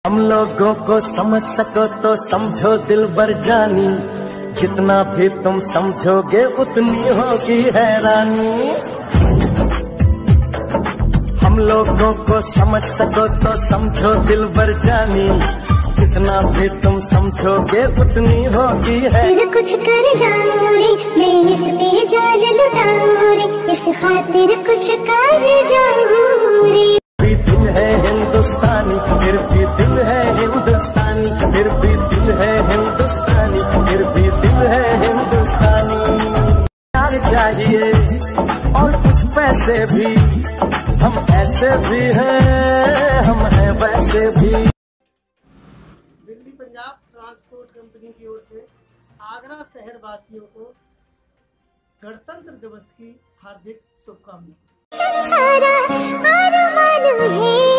हम लोगों को समझ सको तो समझो दिलबर जानी, जितना भी तुम समझोगे उतनी होगी हैरानी। हम लोगों को समझ सको तो समझो दिलबर जानी, जितना भी तुम समझोगे उतनी होगी है। तेरा कुछ कर जाऊं रे, मैं इस पे जान लुटाऊं रे, इस खातिर कुछ कर जाऊं रे। भी दिल है हिंदुस्तानी, फिर भी दिल है हिंदुस्तानी, फिर भी दिल है हिंदुस्तानी, फिर भी दिल है हिंदुस्तानी। प्यार चाहिए और कुछ पैसे भी, हम ऐसे भी हैं, हम हैं वैसे भी। दिल्ली पंजाब ट्रांसपोर्ट कंपनी की ओर से आगरा शहर वासियों को गणतंत्र दिवस की हार्दिक शुभकामनाएं।